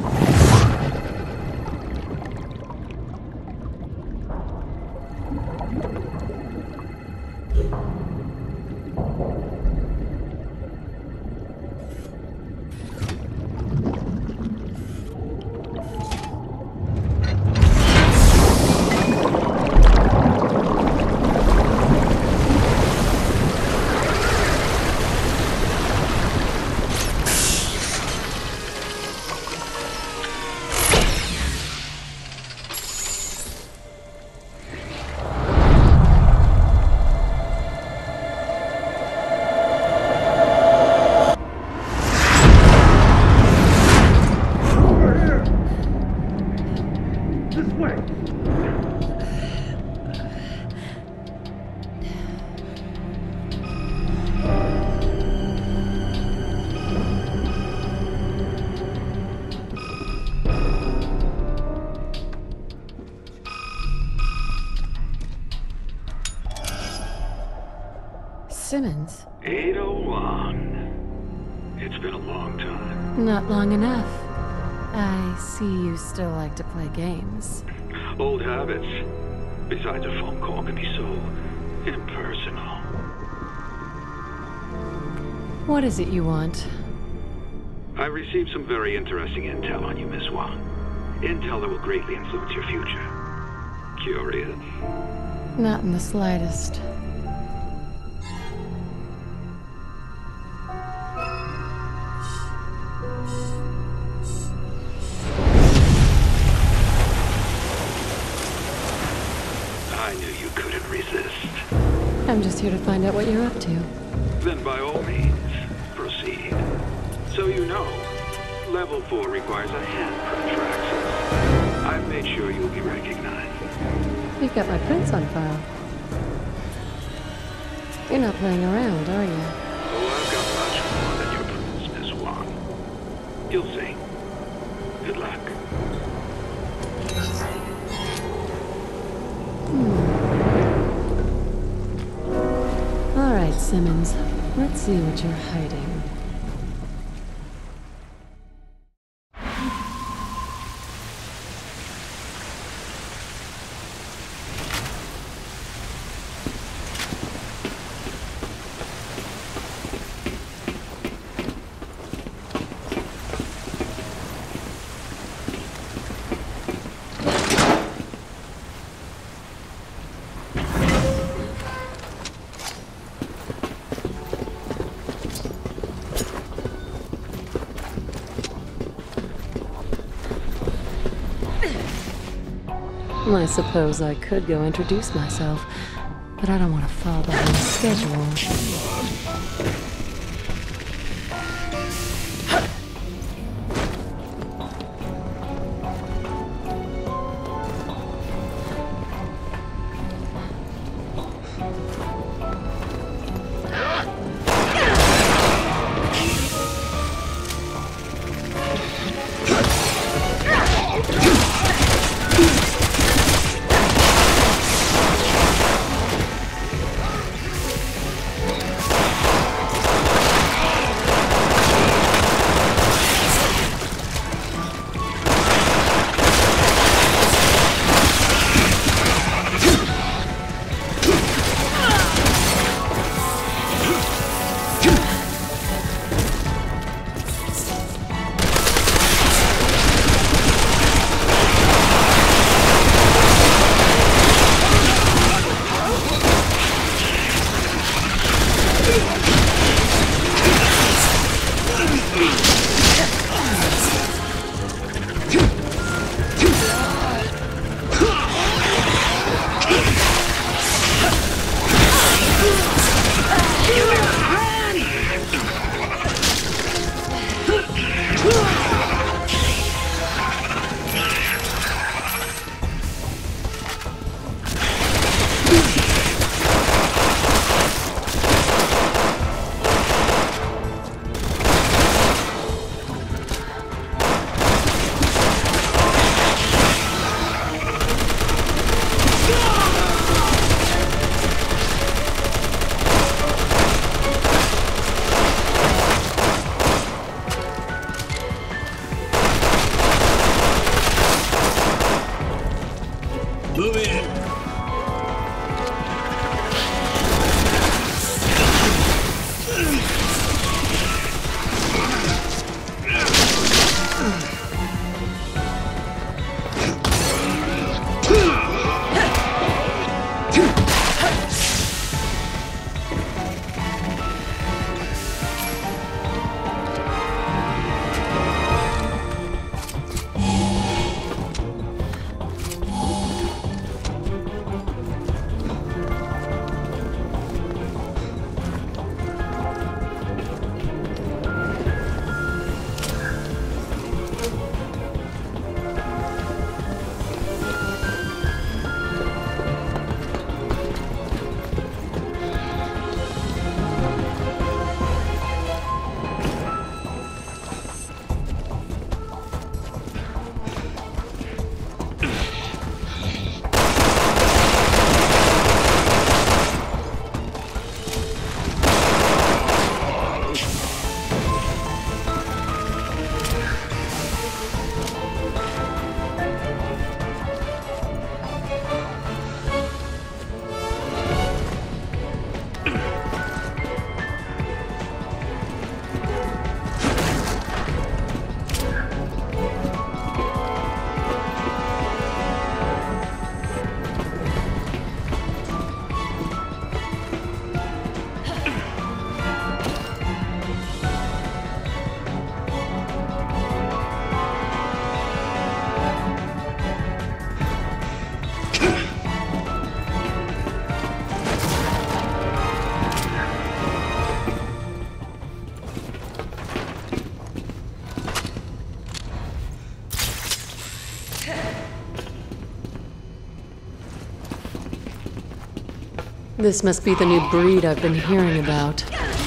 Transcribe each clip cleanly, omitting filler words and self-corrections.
Simmons? Ada Wong. It's been a long time. Not long enough. I see you still like to play games. Old habits. Besides, a phone call can be so impersonal. What is it you want? I received some very interesting intel on you, Miss Wong. Intel that will greatly influence your future. Curious? Not in the slightest. I knew you couldn't resist. I'm just here to find out what you're up to. Then by all means, proceed. So you know, Level 4 requires a handprint for access. I've made sure you'll be recognized. You've got my prints on file. You're not playing around, are you? Oh, I've got much more than your prints, Miss Wong. You'll see. Good luck. All right, Simmons. Let's see what you're hiding. I suppose I could go introduce myself, but I don't want to fall behind schedule. Move in. This must be the new breed I've been hearing about.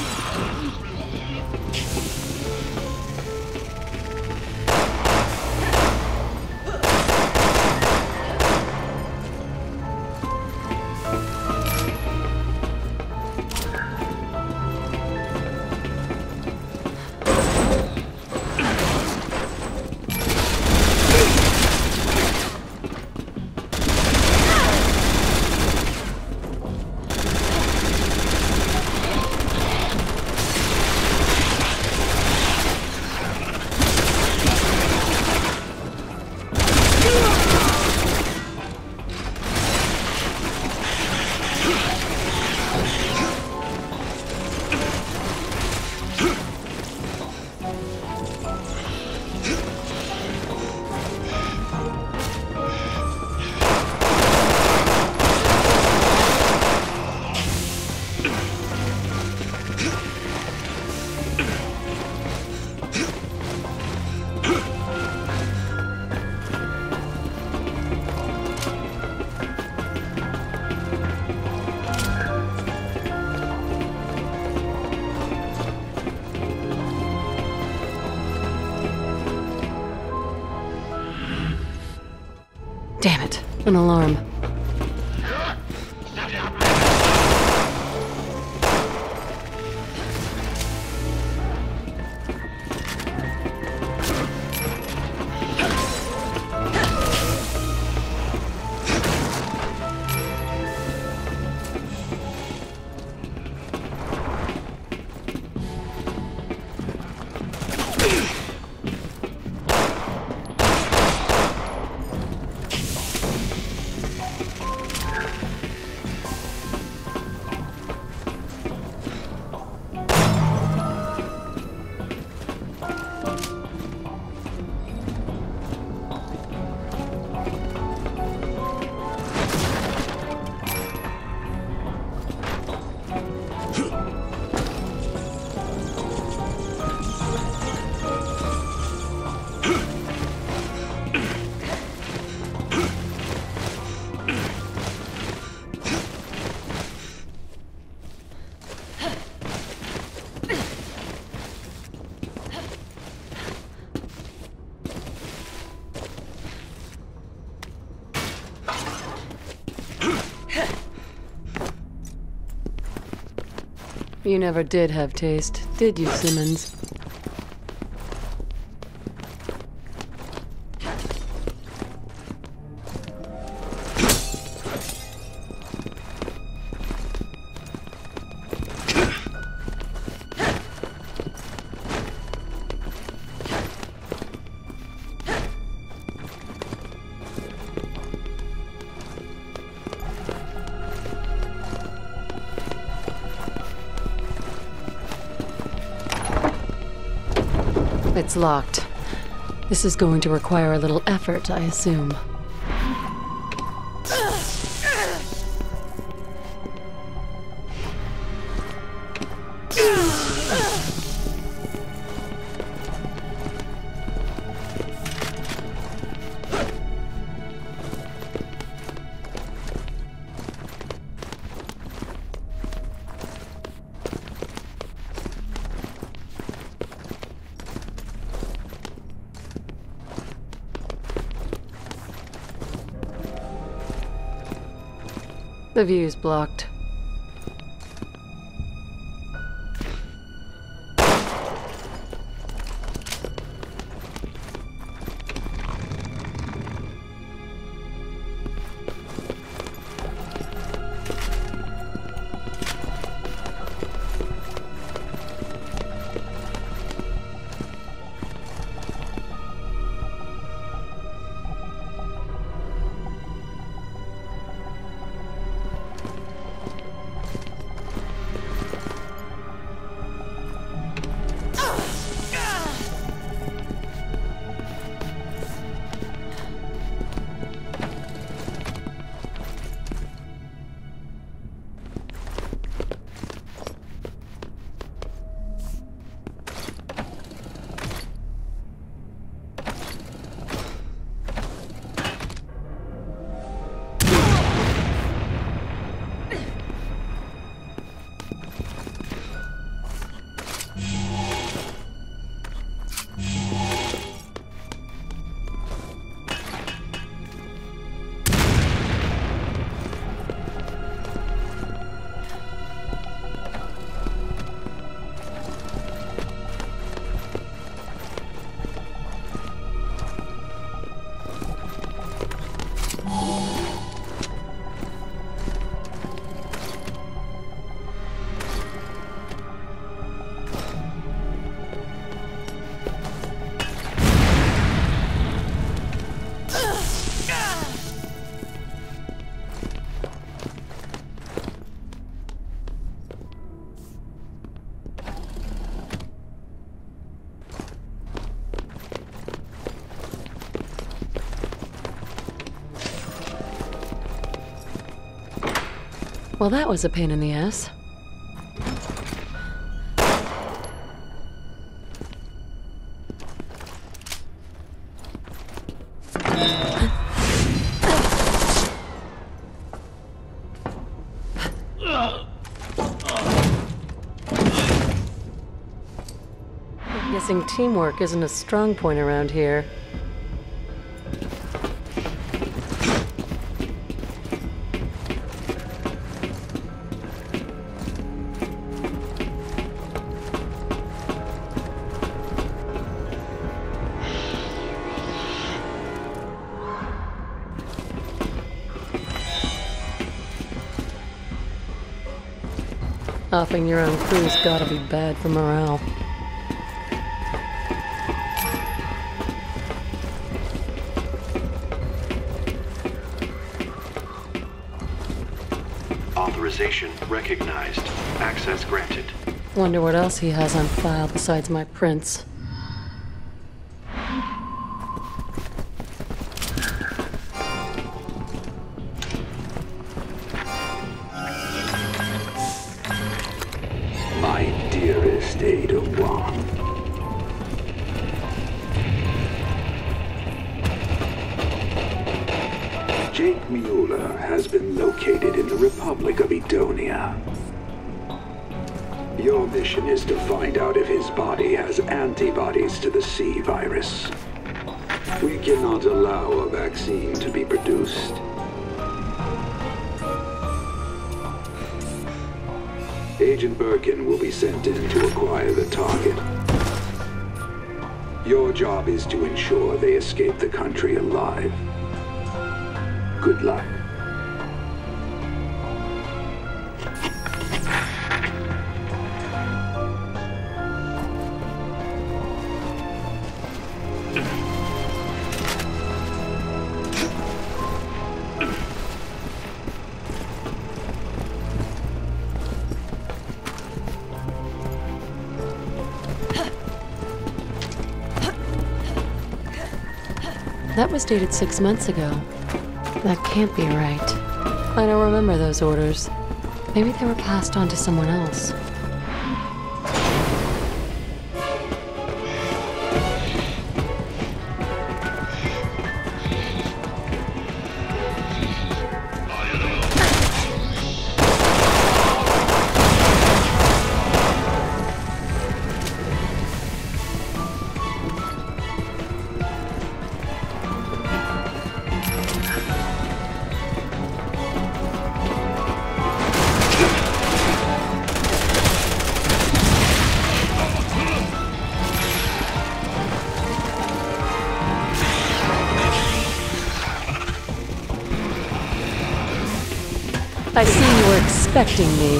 Damn it, an alarm. You never did have taste, did you, Simmons? It's locked. This is going to require a little effort, I assume. The view's blocked. Well, that was a pain in the ass. I'm guessing teamwork isn't a strong point around here. Offing your own crew's gotta be bad for morale. Authorization recognized. Access granted. Wonder what else he has on file besides my prints. My dearest Ada Wong. Jake Muller has been located in the Republic of Edonia. Your mission is to find out if his body has antibodies to the C virus. We cannot allow a vaccine to be produced. Agent Birkin will be sent in to acquire the target. Your job is to ensure they escape the country alive. Good luck. That was dated 6 months ago. That can't be right. I don't remember those orders. Maybe they were passed on to someone else. I see you were expecting me.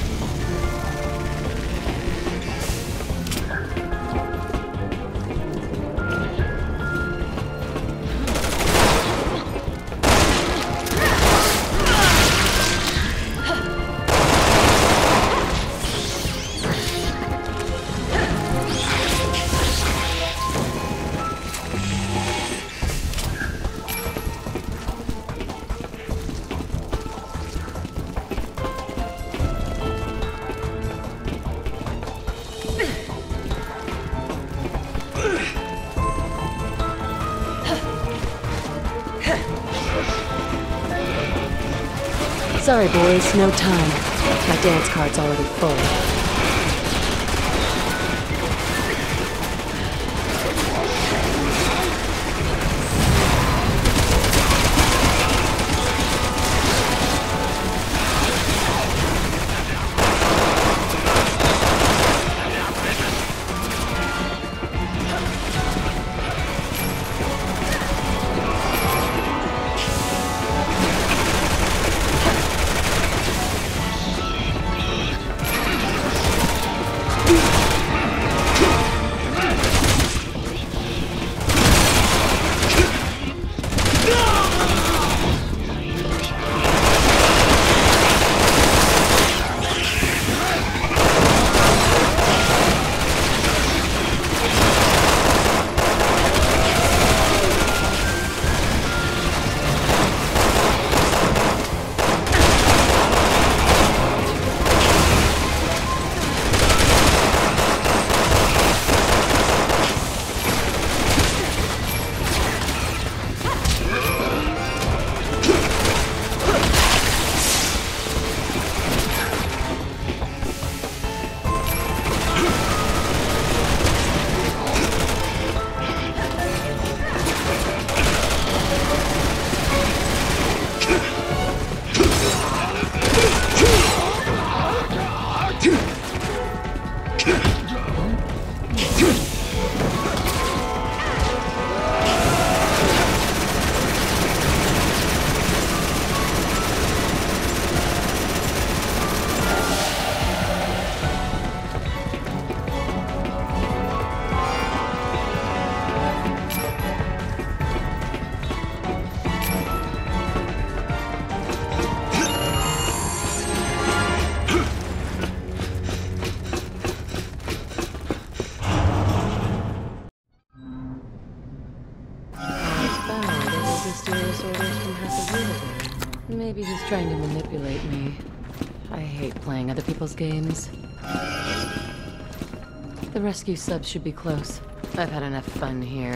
Sorry, boys, no time. My dance card's already full. Maybe he's trying to manipulate me. I hate playing other people's games. The rescue subs should be close. I've had enough fun here.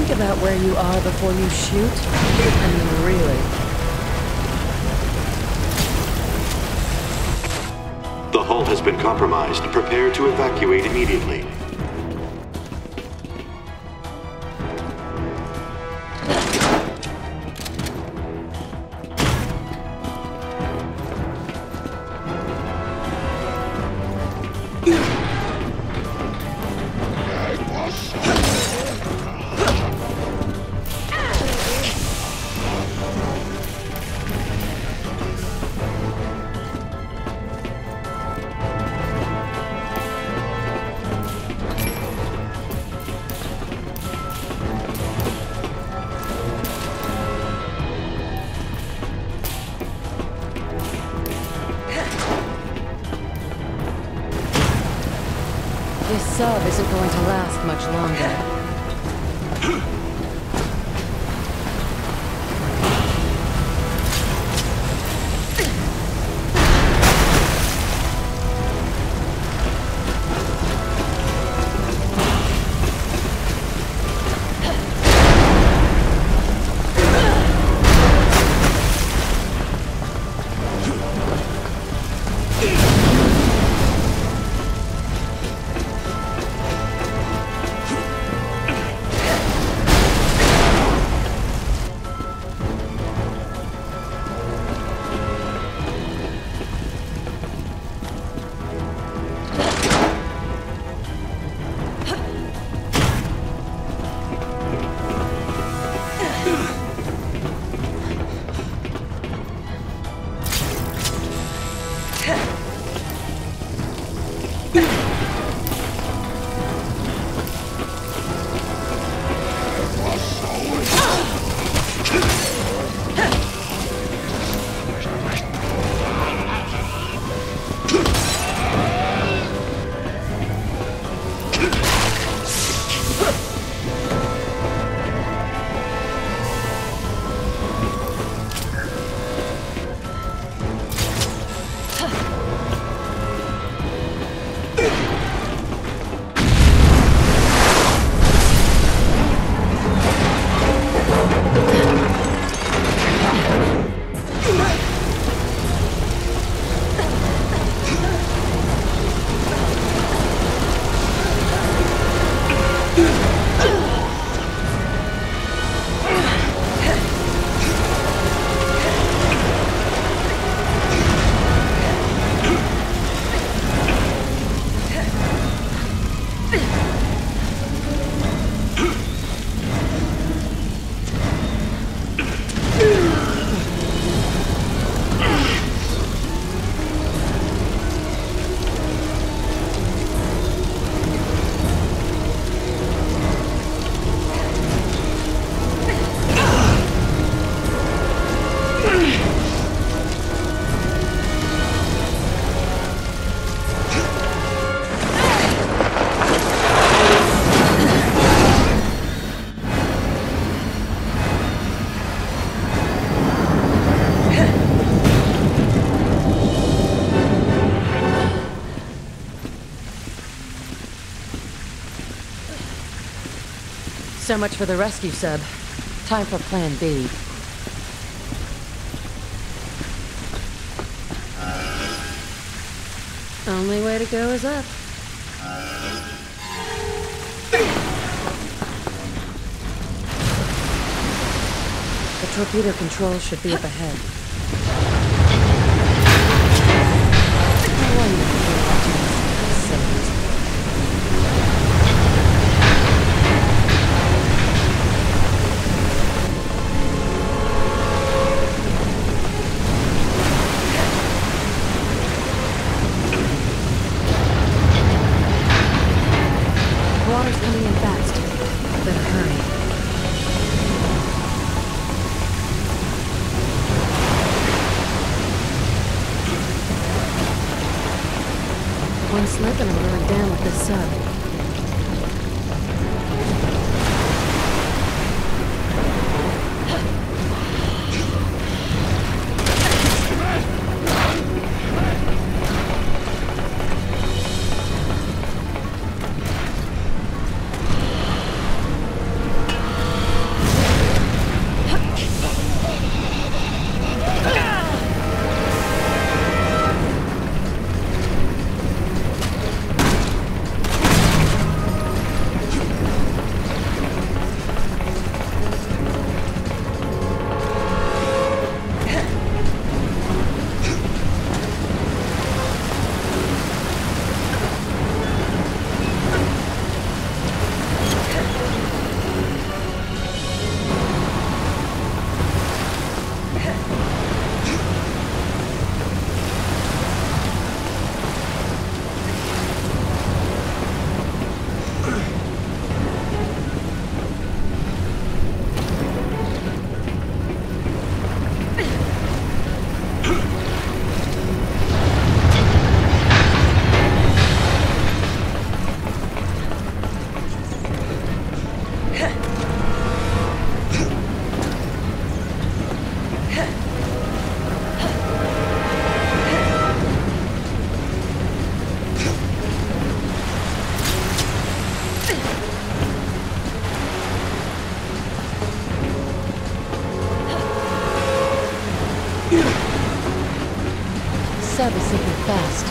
Think about where you are before you shoot. I mean, really. The hull has been compromised. Prepare to evacuate immediately. This sub isn't going to last much longer. So much for the rescue sub. Time for Plan B. Only way to go is up. The torpedo control should be up ahead. Water's coming in fast. Better hurry. One slip and I'm going down with this sub. sub is simply fast.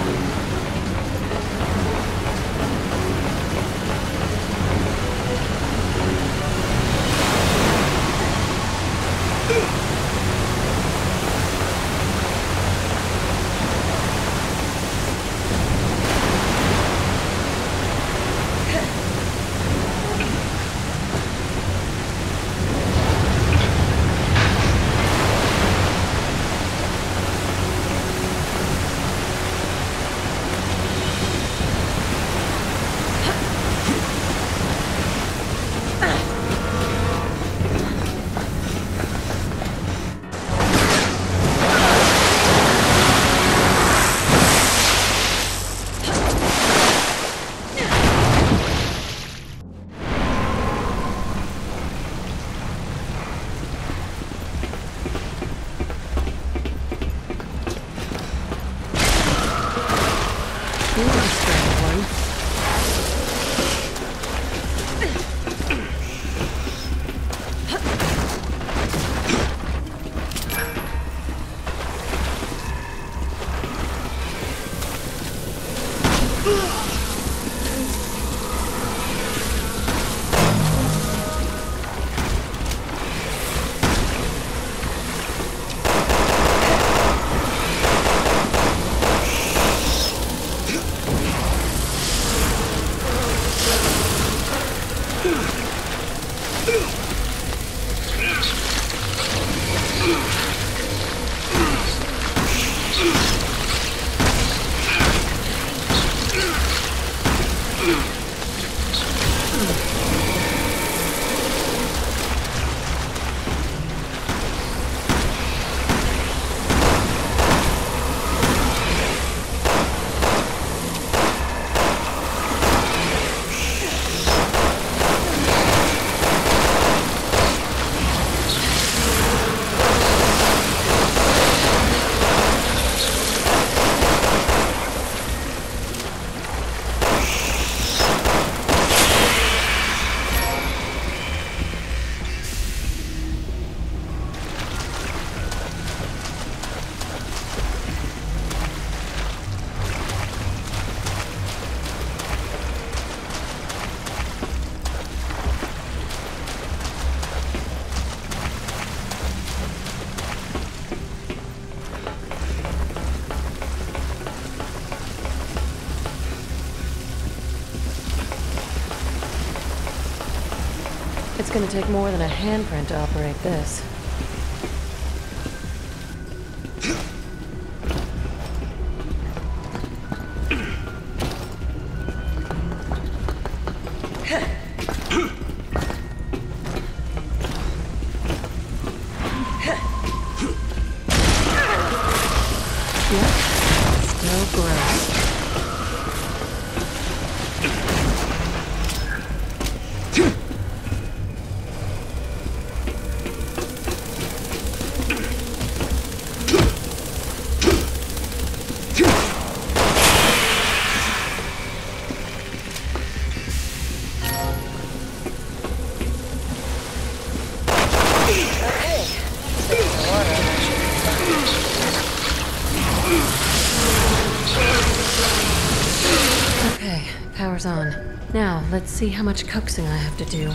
It's gonna take more than a handprint to operate this. Yep, still gross. Okay, power's on. Now, let's see how much coaxing I have to do.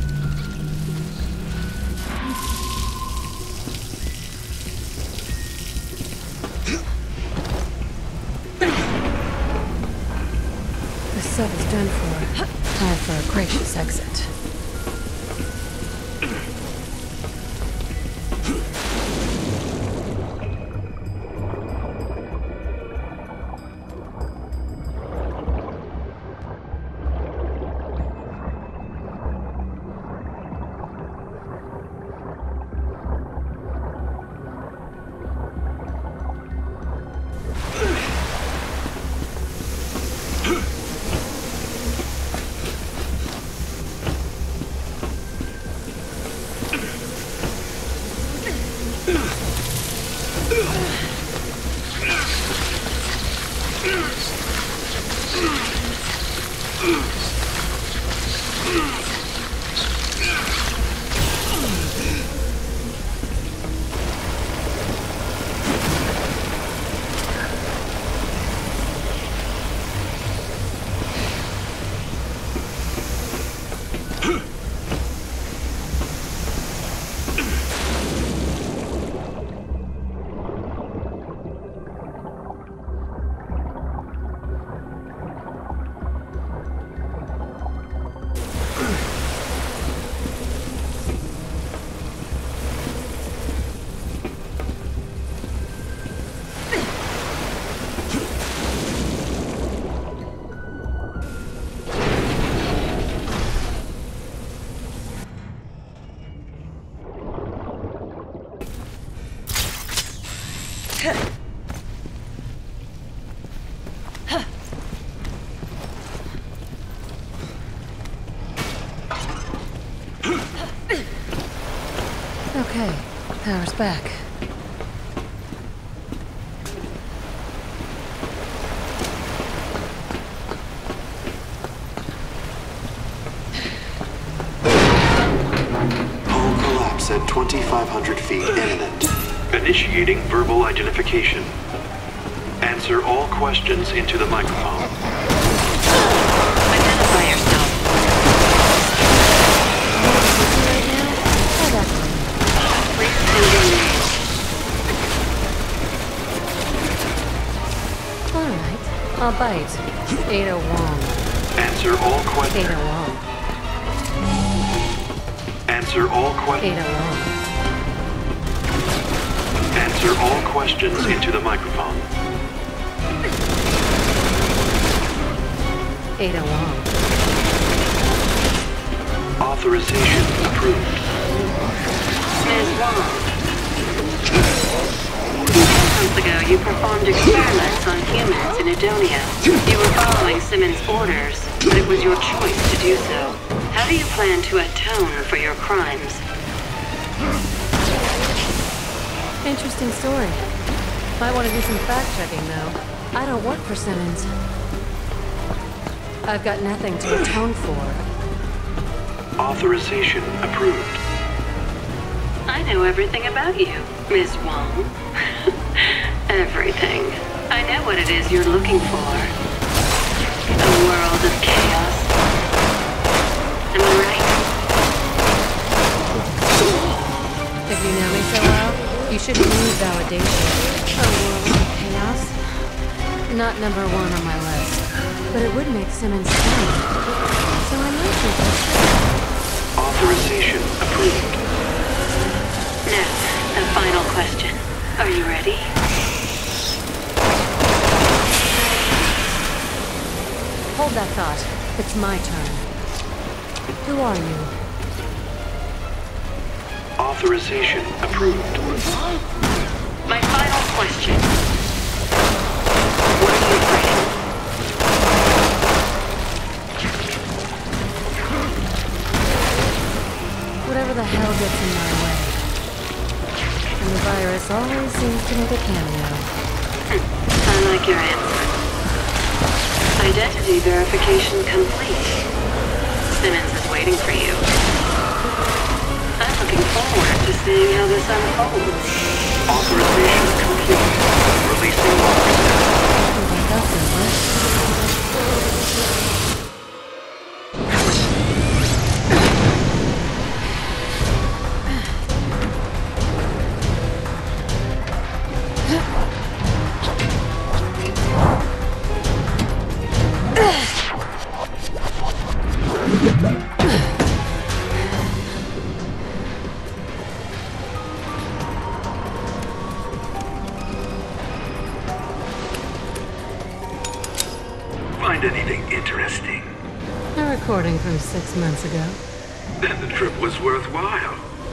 The sub is done for. Time for a gracious exit. Okay, power's back. Hull collapse at 2,500 feet imminent. Initiating verbal identification. Answer all questions into the microphone. Identify yourself. Right now? Oh, that's Please send your name. alright. I'll bite. Ada Wong. Answer all questions. Ada Wong. Answer all questions. Ada Wong. Answer all questions into the microphone. Ada Wong. Authorization approved. Ms. Wong. 10 months ago, you performed experiments on humans in Edonia. You were following Simmons' orders, but it was your choice to do so. How do you plan to atone for your crimes? Interesting story. Might want to do some fact-checking, though. I don't work for Simmons. I've got nothing to atone for. Authorization approved. I know everything about you, Ms. Wong. Everything. I know what it is you're looking for. A world of chaos. Am I right? If you know me so well, you shouldn't need validation. A world of chaos? Not number one on my list. But it would make Simmons fun. So I might think that's Authorization approved. Now, a final question. Are you ready? Hold that thought. It's my turn. Who are you? Authorization approved. My final question. What are you afraid of? Whatever the hell gets in my way. And the virus always seems to make a cameo. I like your answer. Identity verification complete. Simmons is waiting for you. I'm looking forward to seeing how this unfolds. Authorization complete. Releasing lockers. That's simple. Find anything interesting? A recording from 6 months ago. Then the trip was worthwhile.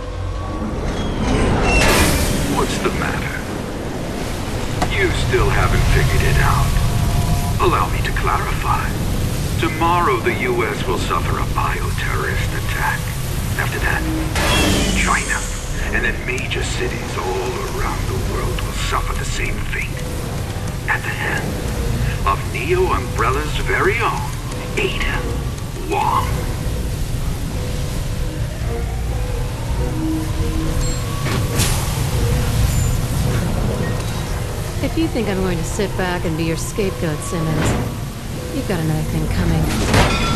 What's the matter? You still haven't figured it out. Allow me to clarify. Tomorrow the U.S. will suffer a bioterrorist attack. After that, China, and then major cities all around the world will suffer the same fate. At the hands of Neo Umbrella's very own Ada Wong. If you think I'm going to sit back and be your scapegoat, Simmons, you've got another thing coming.